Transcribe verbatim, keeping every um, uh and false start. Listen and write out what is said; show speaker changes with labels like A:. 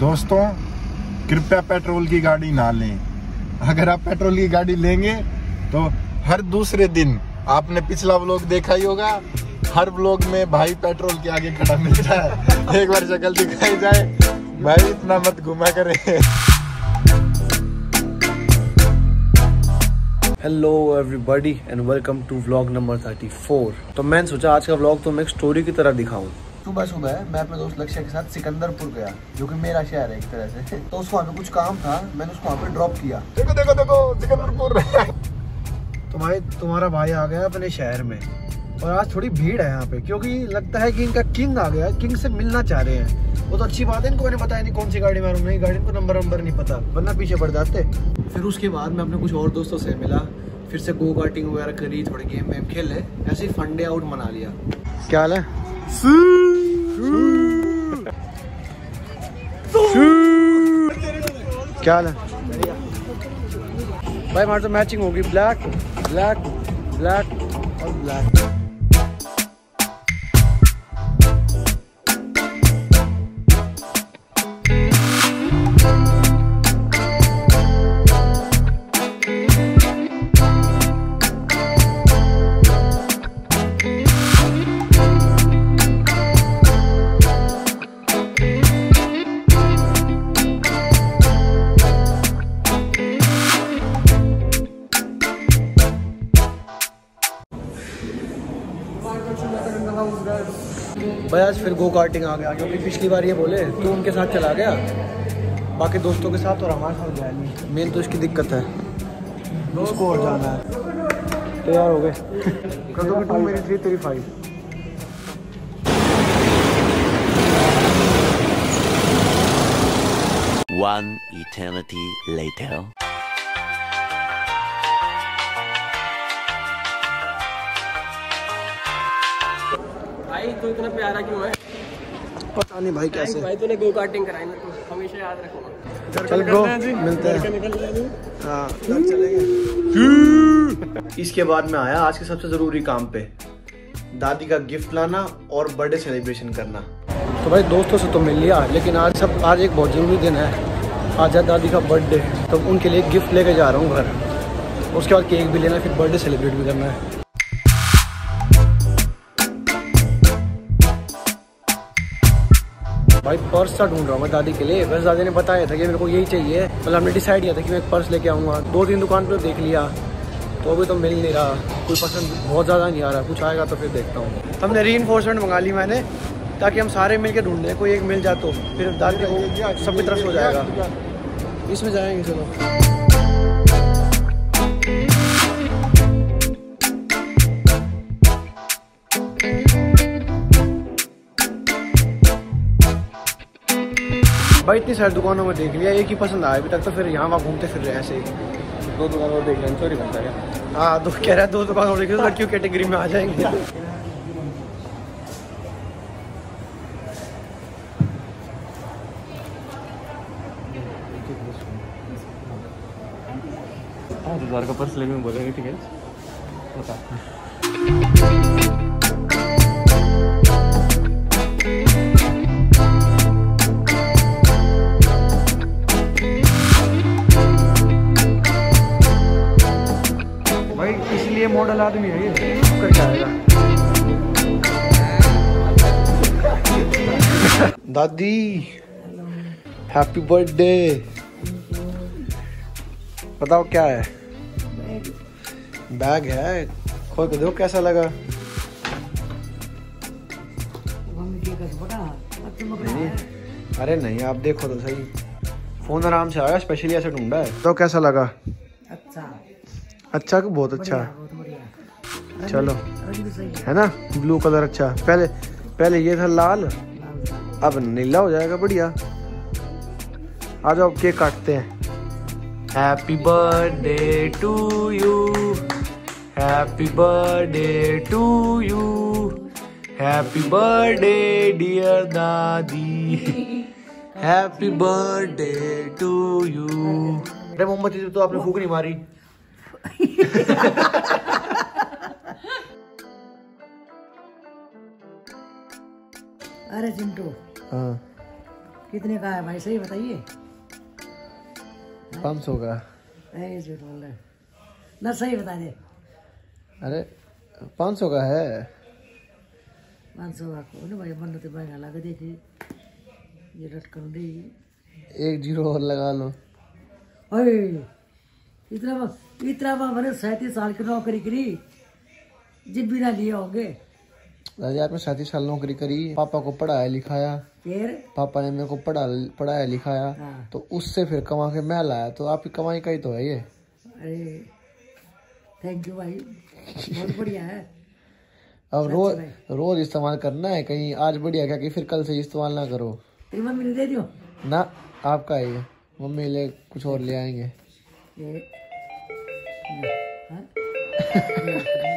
A: दोस्तों कृपया पेट्रोल की गाड़ी ना लें। अगर आप पेट्रोल की गाड़ी लेंगे तो हर दूसरे दिन, आपने पिछला व्लॉग देखा ही होगा, हर व्लॉग में भाई पेट्रोल के आगे खड़ा मिलता है। एक बार शक्ल दिखाई जाए, भाई इतना मत घुमा करे।
B: Hello everybody and welcome to vlog number thirty four. तो मैंने सोचा आज का व्लॉग तो मैं एक स्टोरी की तरह दिखाऊं। सुबह सुबह मैं अपने दोस्त लक्ष्य के साथ सिकंदरपुर गया, जो कि मेरा शहर है एक तरह से। तो उसको वहाँ पे कुछ काम था, मैंने उसको वहाँ पे ड्रॉप किया।
A: देखो देखो देखो सिकंदरपुर।
B: तो भाई तुम्हारा भाई आ गया अपने शहर में, और आज थोड़ी भीड़ है यहाँ पे, क्योंकि लगता है कि इनका किंग आ गया, किंग से मिलना चाह रहे हैं। वो तो अच्छी बात है, इनको मैंने बताया नहीं कौन सी गाड़ी में नहीं, गाड़ी को नंबर नंबर नहीं पता, वरना पीछे पड़ जाते। फिर उसके बाद मैं अपने कुछ और दोस्तों से मिला, फिर से गो कार्टिंग वगैरह करी, थोड़े गेम वेम खेले, ऐसे ही फन डे आउट मना लिया। क्या हाल है? क्या हाल है भाई? हमारी तो मैचिंग होगी, ब्लैक ब्लैक ब्लैक और ब्लैक। भाई आज फिर गो कार्टिंग आ गया, क्योंकि पिछली बार ये बोले तो उनके साथ चला गया, बाकी दोस्तोनहीं, और हमारे साथ गया नहीं। मेन तो इसकी दिक्कत है, उसको और जाना है। तैयार हो गए? कर दो टू मेरी थ्री तेरी फाइव।
C: One eternity later.
D: भाई तू इतना प्यारा क्यों है?
B: पता नहीं भाई कैसे।
D: भाई तूने गो कार्टिंग कराई ना, तो हमेशा याद रखूंगा।
B: चल ब्रो, मिलते हैं। हाँ चलेंगे। इसके बाद में आया आज के सबसे जरूरी काम पे, दादी का गिफ्ट लाना और बर्थडे सेलिब्रेशन करना। तो भाई दोस्तों से तो मिल लिया, लेकिन आज सब आज एक बहुत जरूरी दिन है, आज है दादी का बर्थडे। तो उनके लिए गिफ्ट लेके जा रहा हूँ घर, उसके बाद केक भी लेना, फिर बर्थडे सेलिब्रेट भी करना है। भाई पर्स सा ढूंढ रहा हूँ मैं दादी के लिए। बस दादी ने बताया था कि मेरे को यही चाहिए, मतलब हमने डिसाइड किया था कि मैं एक पर्स लेके आऊँगा। दो तीन दुकान पे देख लिया, तो अभी तो मिल नहीं रहा, कोई पसंद बहुत ज़्यादा नहीं आ रहा। कुछ आएगा तो फिर देखता हूँ। हमने रीइंफोर्समेंट मंगा ली मैंने, ताकि हम सारे मिल के ढूंढ लें, कोई एक मिल जाए तो फिर दादी को सबकी तरफ हो जाएगा। इसमें जाएंगे चलो। भाई इतनी सारी दुकानों में देख लिया, एक ही पसंद आया अभी तक, तो फिर यहाँ वहाँ घूमते फिर रहे ऐसे ही।
D: दो दुकान और देख लें, सॉरी बनता है।
B: हाँ दो कह रहा है, दो दुकान और देखे तो लड़कियों कैटेगरी में आ जाएंगे।
D: पाँच हजार का पर्स लेने में बोलेंगे, ठीक है? बता।
B: भाई इसलिए मॉडल आदमी है ये, करके आएगा। दादी हैप्पी बर्थडे। बताओ क्या है? बैग है, खोल के देखो कैसा लगा। नहीं, अरे नहीं आप देखो तो सही, फोन आराम से आया, स्पेशली ऐसे ढूंढा है। तो कैसा लगा? अच्छा अच्छा कि बहुत अच्छा? चलो है ना, ब्लू कलर अच्छा। पहले पहले ये था लाल, अब नीला हो जाएगा, बढ़िया। आ जाओ केक काटते हैं। Happy birthday to you, happy birthday to you, happy birthday dear दादी, हैप्पी बर्थडे टू यू। अरे मोमबत्ती तो आपने फूक नहीं मारी।
E: अरे चिंटू,
B: हाँ
E: कितने का है भाई सही बताइए।
B: पाँच सौ का।
E: ऐ झूठ बोल रहे ना, सही बता दे।
B: अरे पाँच सौ का है।
E: पाँच सौ का कौन भाई, मन तो महंगा लगा देखी ये लटकन दी।
B: एक जीरो और लगा लो।
E: अरे इतना इतना मैंने सैंतीस साल की नौकरी करी, जिब भी ना लिए होंगे।
B: यार मैं सैंतीस साल नौकरी करी, पापा को पढ़ाया लिखाया,
E: फिर
B: पापा ने मेरे को पढ़ा पढ़ाया लिखाया।
E: हाँ।
B: तो उससे फिर कमा के मैं लाया, तो आपकी कमाई का ही तो है ये।
E: अरे थैंक यू भाई, बहुत बढ़िया है।
B: अब रोज रोज इस्तेमाल करना है, कहीं आज बढ़िया क्या कि फिर कल से इस्तेमाल ना करो।
E: तेरी मम्मी ने दे दियो
B: ना, आपका ही है। मम्मी ले कुछ और ले आएंगे।
E: ये, हाँ?